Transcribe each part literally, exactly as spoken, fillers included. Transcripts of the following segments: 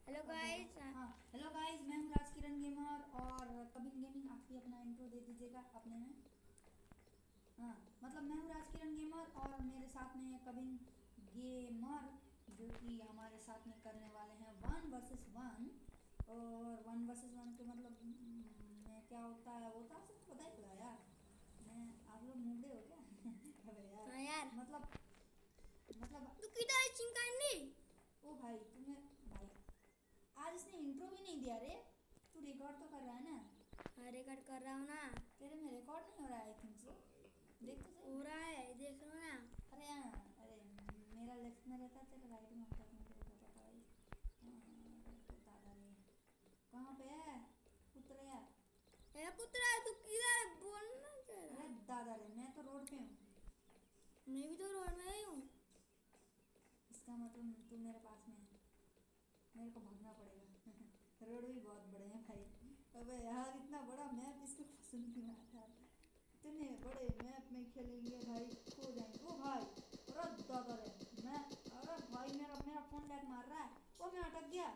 Hello guys. हाँ hello guys, मैं हूँ राजकिरण गेमर और कबिन गेमिंग। आप भी अपना इंट्रो दे दीजिएगा अपने में। हाँ मतलब मैं हूँ राजकिरण गेमर और मेरे साथ में है कबिन गेमर, जो कि हमारे साथ में करने वाले हैं वन वर्सेस वन। और वन वर्सेस वन के मतलब में क्या होता है वो तो आप सबको पता ही होगा यार। मैं आप लोग मुंडे हो क्या? अबे यार, हाँ यार, मतलब मतलब तू किधर है चिंकानी? ओ भाई तुम्हें भाई आज इसने इंट्रो भी नहीं दिया रे। तू रिकॉर्ड तो कर रहा है ना? हाँ रिकॉर्ड कर रहा हूँ ना। तेरे में रिकॉर्ड नहीं हो रहा है आई थिंक सो। देख तो सही। हो रहा है, देख लो ना। अरे हाँ, अरे मेरा लेफ्ट में रहता है, तेरा राइट में होता है, मेरे को पता भाई। हाँ, तो दादा रे कहाँ पे है पुत्र यार? ए पुत्रा, तू किधर है? बोलना जरा। अरे दादा रे, मैं तो रोड पे हूँ। मैं भी तो रोड में ही हूँ। इसका मतलब तू मेरे पास में है, मेरे को भागना पड़ेगा। रोड भी बहुत बड़े हैं भाई। अबे यार इतना बड़ा मैप इसको पसंद नहीं आता। इतने बड़े मैप में खेलेंगे भाई, खो जाएंगे। ओ भाई अरे दादा रे, मैं अरे भाई मेरा मेरा फोन लैग मार रहा है। ओ मैं अटक गया,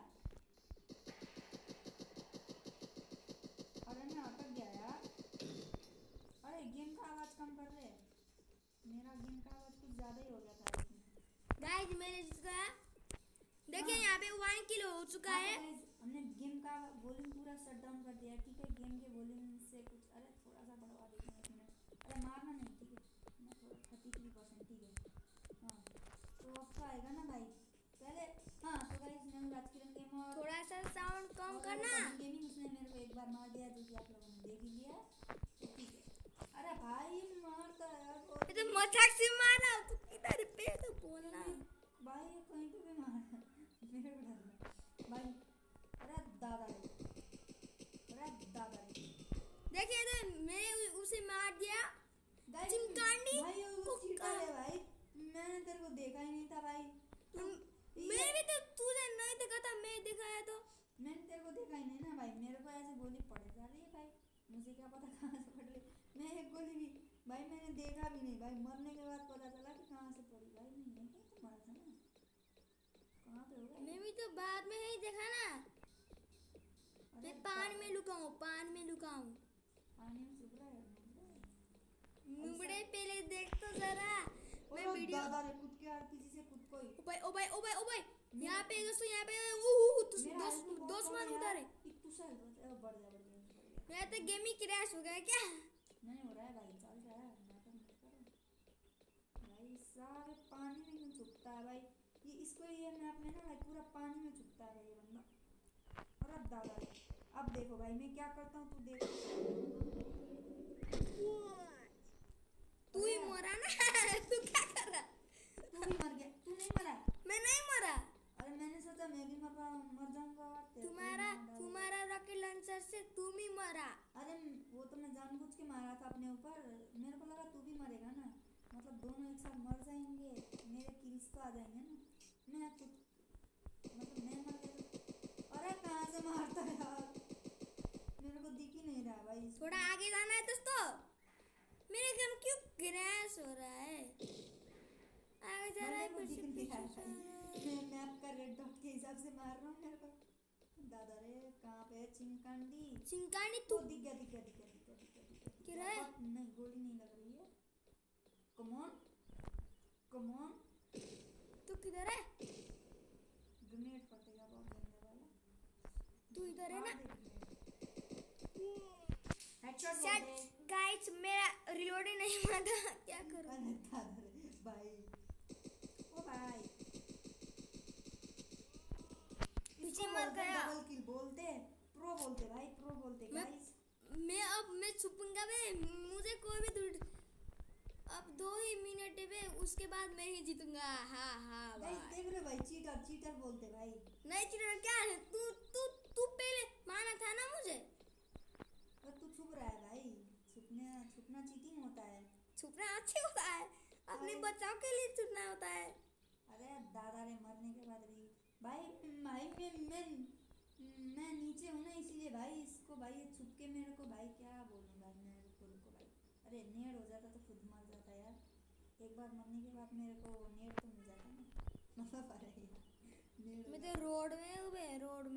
अरे मैं अटक गया यार। अरे गेम का आवाज़ कम कर ले, मेरा गेम का आवाज़ कुछ ज़्यादा ही हो गया था इसमें। गाइस मैंने जीत गया। देखिए हाँ। यहाँ पे वन किलो हो चुका हाँ, है। तो guys, हमने गेम का वॉल्यूम पूरा शट डाउन कर दिया। ठीक है, गेम के वॉल्यूम से कुछ अरे थोड़ा सा बढ़वा देते हैं, एक मिनट। अरे मारना नहीं, ठीक है मैं थोड़ा थर्टी थ्री परसेंट ठीक है। हाँ तो अब तो आएगा ना भाई पहले। हाँ तो गाइस मैं हूँ राजकिरण गेमर। थोड़ा सा साउंड कम और करना। गेमिंग उसने मेरे को एक बार मार दिया, जो कि आप लोगों ने देख ही लिया। तो ठीक है। अरे भाई मारता है यार, ये तो मजाक से मारा। तू किधर पे तो बोलना भाई कहीं पे भी मार मेरे को डर लगा भाई। अरे दादा रे, अरे दादा रे, देखिए तो मैंने उसे मार दिया। भाई चिंकांडी भाई वो चीटर है भाई। मैंने तेरे को देखा ही नहीं था भाई। तू मैं भी तो तुझे नहीं देखा था, मैं दिखाया तो। मैंने तेरे को देखा ही नहीं ना भाई। मेरे को ऐसे गोली पड़ जा रही है भाई, मुझे क्या पता कहाँ से पड़ रही। मैं एक गोली भी भाई मैंने देखा भी नहीं भाई। मरने के बाद पता चला कि कहाँ से पड़ी भाई। मैं यहीं कहीं तो मरा था ना, कहाँ पे होगा? मैं भी तो बाद में ही देखा ना। मैं पान में लुका हूँ, पान में लुका हूँ। पानी में छुप रहा है मुबड़े पहले देख तो जरा। मैं वीडियो दादा रे कूद के आरपीजी से खुद को ही। ओ भाई ओ भाई ओ भाई ओ भाई यहाँ पे दोस्तों, यहाँ पे ओह दस दस दस मान उधर है। इतू सा बढ़ जा बढ़ गया। मेरा तो गेम ही क्रैश हो गया क्या? नहीं हो रहा है भाई, चल रहा है। नाटक मत करो भाई, सारे पानी में क्यों छुपता है भाई? ये इसको ये मैप में ना भाई पूरा पानी में छुपता है ये बंदा। और अब दादा रे, अब देखो भाई मैं क्या करता हूँ, तू देख। तू ही मरा ना। तू क्या कर रहा? तू भी मर गया? तू नहीं मरा? मैं नहीं मरा। अरे मैंने सोचा मैं भी मर मर जाऊंगा। तुम्हारा तुम्हारा रॉकेट लॉन्चर से तुम ही मरा। अरे वो तो मैं जानबूझ के मारा था अपने ऊपर। मेरे को लगा तू भी मरेगा ना, मतलब दोनों एक साथ मर जाएंगे, मेरे किल्स तो आ जाएंगे ना। मैं कुछ मतलब मैं मर गया। अरे कहाँ से मारता है यार, मेरे को दिख ही नहीं रहा भाई। थोड़ा आगे जाना है दोस्तों। मेरे गेम क्यों क्रैश हो रहा है? आगे जा रहा है मैं पीछे पीछे। मैं मैप का रेड डॉट के हिसाब से मार रहा हूँ मेरे को। दादा रे कहाँ पे है चिंकांडी? चिंकानी तू दिख गया दिख गया दिख गया दिख गया दिख गया दिख गया। क्या है? नहीं गोली नहीं लग रही है। Come on come on. तू किधर है? ग्रेनेड फटेगा बहुत गंदे वाला। तू इधर है ना? हेडशॉट शायद गाइस मेरा रिलोड ही नहीं हुआ था। क्या करूं? अरे दादा रे भाई, ओ भाई पीछे मर गया। डबल किल बोलते, प्रो बोलते भाई, प्रो बोलते गाइस। मैं अब मैं छुपूंगा बे, मुझे कोई भी दूर। अब दो ही मिनट है बे, उसके बाद मैं ही जीतूंगा। हाँ हाँ गाइस देख रहे भाई, चीटर चीटर बोलते भाई। नहीं चीटर क्या है? तू तू तू पहले माना था ना मुझे। तो तू छुप रहा है भाई, छुपने छुपना चीटिंग होता है। छुपना अच्छी होता है, अपने बचाव के लिए छुपना होता है। अरे दादा रे मरने के बाद भी भाई भाई मैं मैं मैं नीचे हूँ ना, इसीलिए भाई इसको भाई ये छुप के मेरे को भाई क्या बोलूँ भाई। मैं रुको रुको भाई, अरे नेड हो जाता तो खुद मर जाता यार। एक बार मरने के बाद मेरे को नेड तो मिल जाता ना। मतलब अरे यार नेड मैं तो रोड में हूँ बे, रोड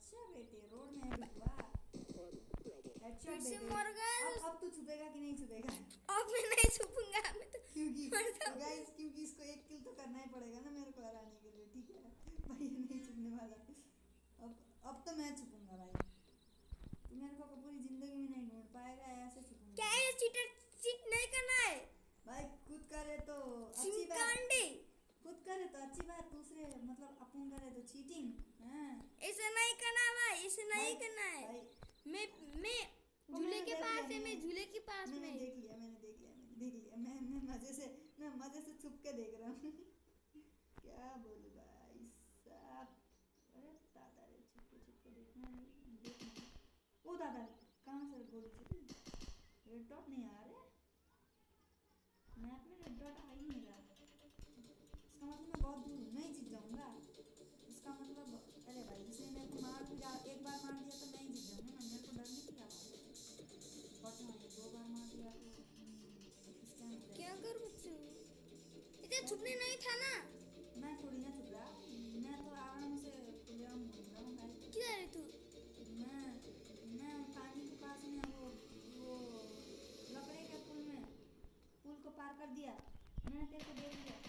अच्छा बेटे रोड में है बिटुआ। हेडशॉट फिर से बेटे। मर गया। अब अब तू छुपेगा कि नहीं छुपेगा? अब मैं नहीं छुपूंगा, मैं तो क्योंकि मर जाऊंगा। गाइस क्योंकि इसको एक किल तो करना ही पड़ेगा ना मेरे को हराने के लिए, ठीक है भाई? ये नहीं छुपने वाला। अब अब तो मैं छुपूंगा भाई। तू मेरे को पूरी जिंदगी में नहीं ढूंढ पाएगा, ऐसे छुपूंगा। क्या है चीटर? चीट नहीं करना है भाई खुद करे तो अच्छी बात, चिमकांडी। खुद करे तो अच्छी बात, दूसरे मतलब अपन करे तो चीटिंग। हाँ ऐसे नहीं करना भाई, ऐसे नहीं भाई, करना है। भाई मैं मैं वो झूले मैंने के देख पास लिया, है, मैं मैंने- झूले के पास मैंने में। देख लिया मैंने देख लिया मैंने देख लिया मैं मैं मजे से मैं मजे से छुप के देख रहा हूँ। क्या बोलूं भाई साहब। अरे दादा रे छुप के छुप के देखना देखना। ओ दादा कहाँ से गोली चली? रेड डॉट नहीं आ रहे मैप में, रेड डॉट आ ही नहीं रहा। इसका मतलब मैं बहुत दूर हूँ, नहीं जीत जाऊंगा इसका मतलब। अरे भाई इसने मेरे को मार दिया, एक बार मार दिया तो मैं ही जीत जाऊंगा ना, मेरे को डरने की क्या बात है? बट हाँ ये दो बार मार दिया तो स्कैम हो क्या जाएगा। करूँ बच्चों? इधर छुपने नहीं था ना। मैं थोड़ी ना छुप रहा, मैं तो आराम से खुलेआम घूम रहा हूँ भाई। किधर है तू? मैं मैं पानी के पास में, वो वो लकड़े के पुल में, पुल को पार कर दिया मैंने, तेरे को देख लिया।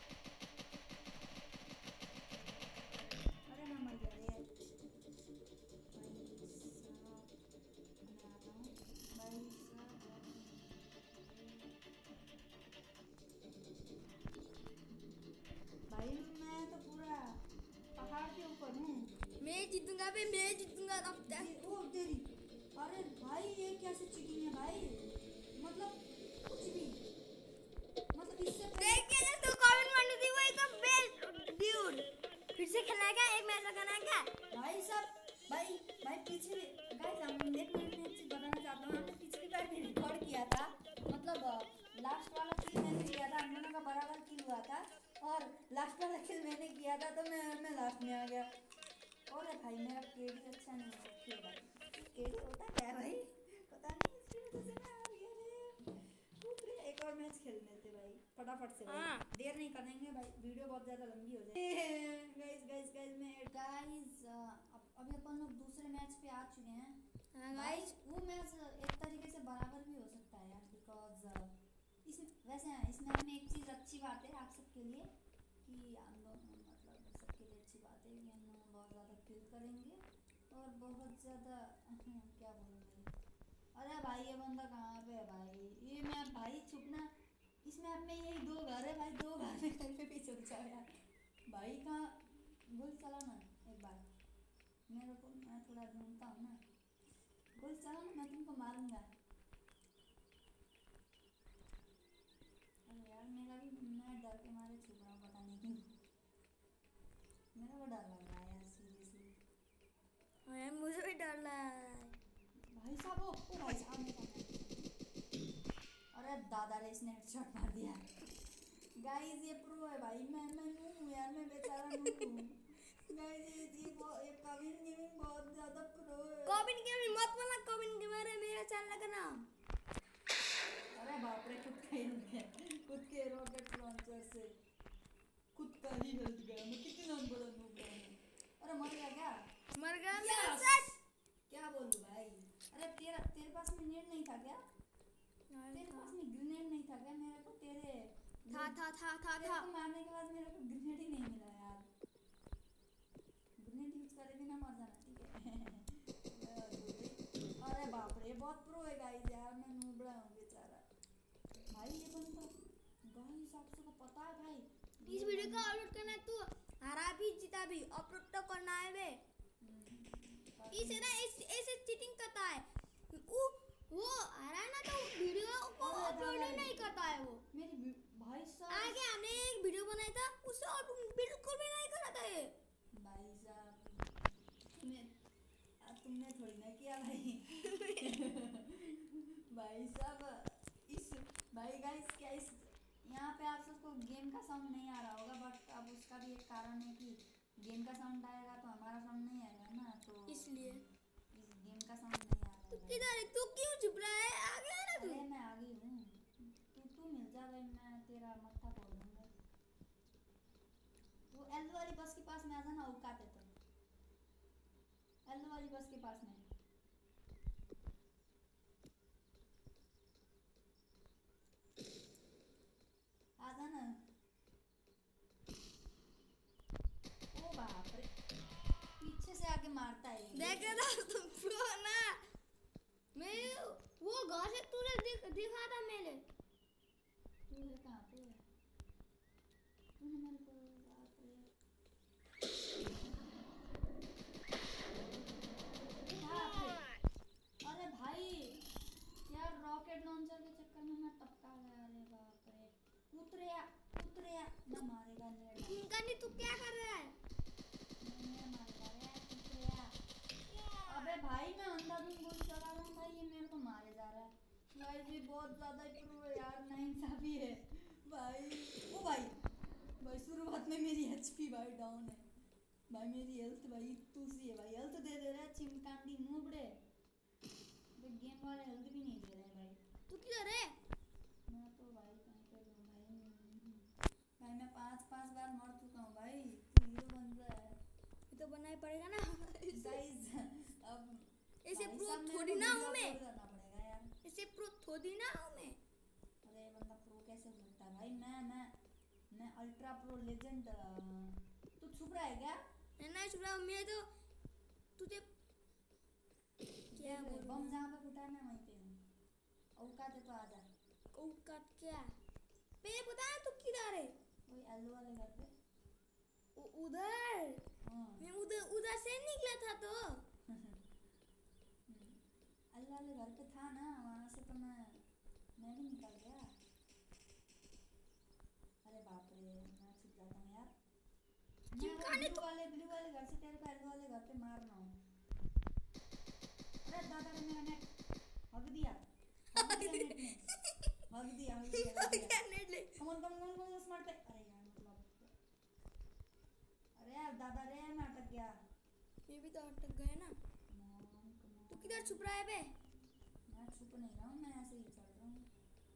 अरे मैं मर गया रे भाई साहब, मैं आता हूँ भाई साहब। भाई मैं तो पूरा पहाड़ के ऊपर हूँ। मैं जीतूंगा बे, मैं जीतूंगा अब तक। ये- ओ तेरी, अरे भाई ये कैसे चीटिंग है भाई? मतलब कुछ भी, मतलब इससे देख के ना तू कमेंट मारने दी वो एकदम बेस्ट ड्यूड। फिर से खेलना क्या? एक मैच लगाना क्या? भाई साहब, भाई भाई पिछली गाइस हम एक मिनट में एक चीज बताना चाहता हूँ। हमने पिछली बार भी रिकॉर्ड किया था, मतलब लास्ट वाला किल मैंने किया था, हम दोनों का बराबर किल हुआ था, और लास्ट वाला किल मैंने किया था तो मैं मैं लास्ट में आ गया। और भाई मेरा केडी अच्छा नहीं है, खेला केडी होता क्या है भाई पता नहीं, इसकी वजह से मैं हार गया रे। रुक रे एक और मैच खेल लेते भाई फटाफट से भाई, हाँ। देर नहीं करेंगे भाई, वीडियो बहुत ज़्यादा लंबी हो जाएगी। गाइस गाइस गाइस मैं गाइस अब अभी अपन लोग दूसरे मैच पे आ चुके हैं। हाँ भाई गाइस, वो मैच एक तरीके से बराबर भी हो सकता है यार, बिकॉज इस वैसे इसमें हमें एक चीज़ अच्छी बात है आप सबके लिए कि हम लोग मतलब सबके लिए अच्छी बात है कि हम लोग बहुत ज़्यादा किल करेंगे और बहुत ज़्यादा क्या बोलूँ भाई। अरे भाई ये बंदा कहाँ पे है भाई? ये मैप भाई छुपना, इस मैप में यही दो घर है भाई, दो घर में कहीं पे भी छुप जाओ यार भाई। कहाँ गोली चलाना एक बार मेरे को, मैं थोड़ा ढूंढता हूँ ना, गोली चलाना मैं तुमको मारूंगा। अरे यार मेरा भी, मैं डर के मारे छुप रहा हूँ पता नहीं क्यों, मेरा को डर लग रहा है यार सीरियसली। हाँ यार, मुझे भी डर लग रहा है। भाई साहब ओ, ओ भाई साहब मेरा, अरे दादा रे इसने हेडशॉट मार दिया। गाइस ये प्रो है भाई, मैं मैं नूब हूँ यार, मैं बेचारा नूब हूँ। गाइस ये ये बहुत ये कविन गेमिंग बहुत ज्यादा प्रो है। कॉबिन गेमर मत बोलना, कॉबिन गेमर है मेरा चैनल का नाम। अरे बाप रे खुद का हिल गया, खुद के रॉकेट लॉन्चर से खुद का ही हिल गया। मैं कितना बड़ा नूब हूँ। अरे मर गया क्या? मर गया मेरा Yes! सेट। क्या बोलूं भाई? अरे तेरा तेरे पास में नेट नहीं था क्या? तेरे पास में ग्रेनेड नहीं था क्या? मेरे को तेरे था था था था तेरे था को मारने के बाद मेरे को ग्रेनेड ही नहीं मिला यार। ग्रेनेड यूज करे बिना मर जाना ठीक है। अरे बाप रे बहुत प्रो है गाइस यार, मैं नूबड़ा हूँ बेचारा। भाई ये बंदा गाइस आप सबको पता है भाई, इस वीडियो को अपलोड करना है, तू हरा भी जीता भी अपलोड तो करना है बे। इसे ना इस ऐसे चीटिंग करता है वो, वो हरा ना तो वीडियो को अपलोड ही नहीं करता है वो। मेरी वी- भाई साहब आगे हमने एक वीडियो बनाया था, उसे अपलोड बिल्कुल भी नहीं करा था ये। भाई साहब तुमने आ, तुमने थोड़ी ना किया भाई। भाई साहब इस भाई गाइस क्या इस यहाँ पे आप सबको गेम का साउंड नहीं आ रहा होगा, बट अब उसका भी एक कारण है कि गेम का साउंड आएगा तो हमारा साउंड नहीं आएगा ना, तो इसलिए इस गेम का साउंड नहीं आ रहा तू है। किधर है? तू क्यों चुप रहा है? आगे आ ना तू। अरे मैं आ गई हूँ, तू तू मिल जा भाई, मैं तेरा मत्था फोड़ दूंगा। वो एल वाली बस के पास में आ जाना औकात है तो। येलो वाली बस के पास में। आजा ना। ओ बाप रे, पीछे से आके मारता है ये। देखे था तुम प्रो ना, मैं वो घर से तुझे दिख दिखा था मैंने। तू है कहाँ पे? तूने मेरे को बाप रे। बाप रे, अरे भाई यार रॉकेट लॉन्चर के चक्कर में मैं टपका गया। अरे बाप रे, उतरिया उतरिया, मैं मारेगा नेट। किंकनी तू क्या कर रहा है? मैं मारेगा रे, उतरिया। अबे भाई मैं अंधाधुंध गोली चला रहा हूँ भाई, ये मेरे को मारे जा रहा है। भाई जी बहुत ज्यादा ही प्रो है यार, नाइंसाफी है भाई। ओ भाई भाई शुरुआत में मेरी एचपी भाई डाउन है भाई, मेरी हेल्थ भाई तू सी है भाई। हेल्थ दे दे रहा है चिमकांडी नूबड़े, गेम वाले हेल्थ भी नहीं दे रहे हैं भाई। तू किधर है? मैं तो भाई कहीं पे हूँ भाई। भाई मैं पांच पांच बार मर चुका हूँ भाई, तू हीरो बन जा। ये तो बनना ही पड़ेगा ना गाइस अब ऐसे भाई प्रो साहब मेरे थोड़ी को ना वीडियो हूँ मैं, अपलोड करना पड़ेगा यार। ऐसे प्रो थोड़ी ना हूँ मैं। अरे बंदा प्रो कैसे बोलता है भाई? मैं मैं मैं अल्ट्रा प्रो लेजेंड। तू छुप रहा है क्या? मैं नहीं छुप रहा हूँ, मैं तो तुझे क्या देख ले, बोलूं? बम जहाँ पे फुटा है मैं वहीं पे हूँ। औकात है तो आजा। औकात क्या? पे पता है तू किधर है? वही एलो वाले घर पे। उ- उधर हाँ मैं उधर उधर से निकला था तो एलो वाले घर पे था ना, वहाँ से तो मैं मैं भी निकल गया। अरे बाप रे, मैं छुप जाता हूँ यार। मैं वो चिमकाने ब्लू वाले ब्लू वाले घर से तेरे को एलो वाले घर पे मार रहा हूँ। अरे दादा ने मेरा नेट हग दिया, हग दिया नेट ने, हग दिया हग दिया हग दिया। क्या नेट ले? कमन कमन कमन कमन स्मार्ट पे। अरे यार मतलब, अरे यार दादा रे मैं अटक गया। ये भी तो अटक गए ना। Come on come on. तू किधर छुप रहा है बे? मैं छुप नहीं रहा हूँ, मैं ऐसे ही चल रहा हूँ।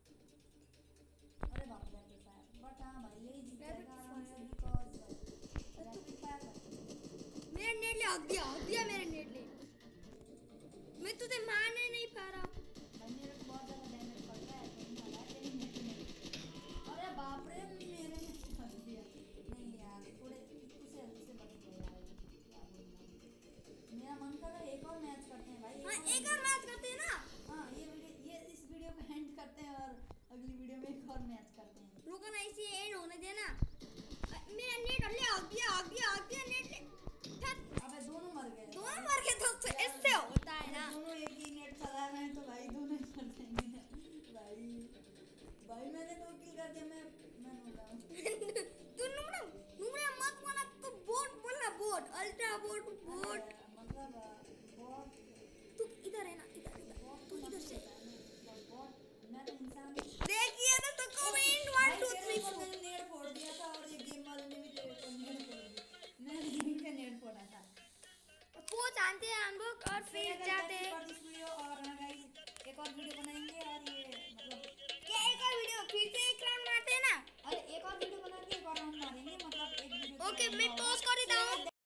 अरे बाप रे रैपिड फायर, बट हाँ भाई यही जीत रैपिड जाएगा आराम से, फायर। Because rapid fire. मेरा नेट ले, हक दिया हक दिया मेरे नेट ले। मैं तुझे मारने नहीं पा रहा। भाई मेरे को बहुत ज़्यादा डैमेज पड़ गया है, तो नहीं लगा तेरी नेट में। अरे बाप रे मेरे ने हग दिया। नहीं यार थोड़े तुझसे हल्के से बच गए यार, क्या बोलूं। मेरा मन कर रहा है एक और मैच करते हैं भाई। हाँ एक और मैच करते हैं ना। हाँ ये वीडियो ये इस वीडियो को एंड करते हैं और अगली वीडियो में एक और मैच करते हैं। रुको ना, इसे एंड होने देना। मेरा नेट ले, हक दिया हक दिया हक दिया नेट ले। थक। अबे दोनों मर गए। दोनों मर गए तो तो ऐसे होता है ना। दोनों एक ही नेट चला रहे हैं तो भाई दोनों ही मर जाएंगे भाई। भाई मैंने दो किल कर दिया, मैं मैं बोल रहा हूँ। तू नुमड़ा नुमड़ा मत बोला, तू बोट बोला, बोट अल्ट्रा बोट बोट। मतलब बहुत तू इधर है ना, इधर इधर तू इधर से बहुत मैं तो इंसान। देखिए ना तो comment one two three four. मैंने नेट फोड़ दिया था और ये गेम वाले ने भी तेरे को नेट फोड़ दिया। मैंने इनका नेट फोड़ा था। वो जानते हैं हम लोग और फिर जाते हैं और इस वीडियो और गाइस एक और वीडियो बनाएंगे और ये मतलब क्या एक और वीडियो फिर से एक राउंड मारते हैं ना। अरे एक और वीडियो बना के एक और राउंड मारेंगे, मतलब एक वीडियो। ओके मैं पॉज कर देता हूँ।